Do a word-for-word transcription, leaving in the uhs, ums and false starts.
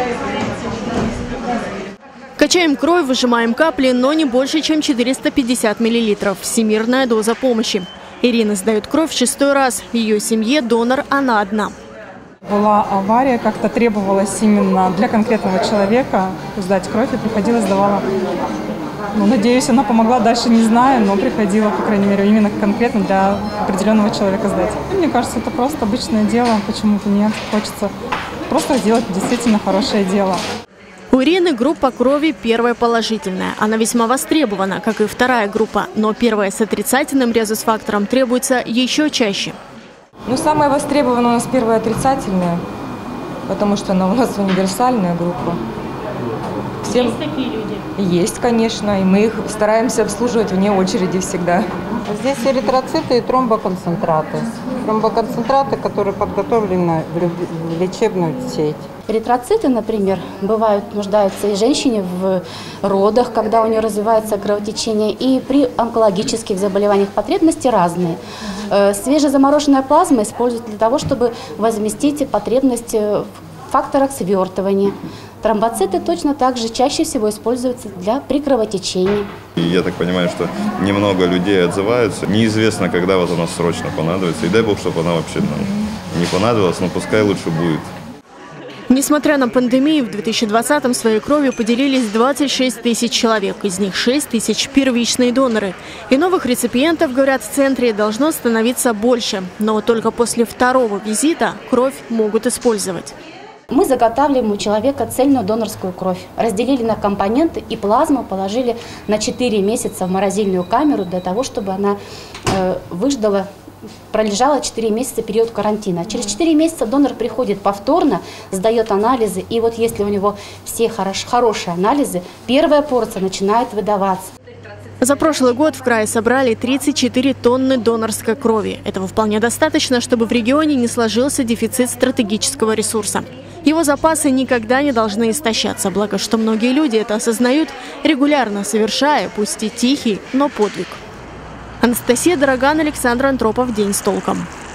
Качаем кровь, выжимаем капли, но не больше, чем четыреста пятьдесят миллилитров. Всемирная доза помощи. Ирина сдает кровь в шестой раз. В ее семье донор она одна. Была авария, как-то требовалось именно для конкретного человека сдать кровь, и приходила, сдавала. Ну, надеюсь, она помогла, дальше не знаю, но приходила, по крайней мере, именно конкретно для определенного человека сдать. И мне кажется, это просто обычное дело, почему-то нет. Хочется просто сделать действительно хорошее дело. У Ирины группа крови первая положительная. Она весьма востребована, как и вторая группа. Но первая с отрицательным резус-фактором требуется еще чаще. Ну, самая востребованная у нас первая отрицательная, потому что она у нас универсальная группа. Всем... Есть такие люди? Есть, конечно, и мы их стараемся обслуживать вне очереди всегда. Здесь эритроциты и тромбоконцентраты. Тромбоконцентраты, которые подготовлены в лечебную сеть. Эритроциты, например, бывают, нуждаются и женщине в родах, когда у нее развивается кровотечение, и при онкологических заболеваниях потребности разные. Свежезамороженная плазма используют для того, чтобы возместить потребность в факторах свертывания. Тромбоциты точно так же чаще всего используются для при кровотечении. И я так понимаю, что немного людей отзываются. Неизвестно, когда вот она срочно понадобится. И дай бог, чтобы она вообще ну, не понадобилась, но пускай лучше будет. Несмотря на пандемию, в две тысячи двадцатом своей кровью поделились двадцать шесть тысяч человек. Из них шесть тысяч первичные доноры. И новых реципиентов, говорят, в центре должно становиться больше. Но только после второго визита кровь могут использовать. Мы заготавливаем у человека цельную донорскую кровь. Разделили на компоненты и плазму положили на четыре месяца в морозильную камеру для того, чтобы она э, выждала, пролежала четыре месяца период карантина. Через четыре месяца донор приходит повторно, сдает анализы. И вот если у него все хорош, хорошие анализы, первая порция начинает выдаваться. За прошлый год в крае собрали тридцать четыре тонны донорской крови. Этого вполне достаточно, чтобы в регионе не сложился дефицит стратегического ресурса. Его запасы никогда не должны истощаться, благо что многие люди это осознают, регулярно совершая, пусть и тихий, но подвиг. Анастасия Дороган, Александр Антропов. День с толком.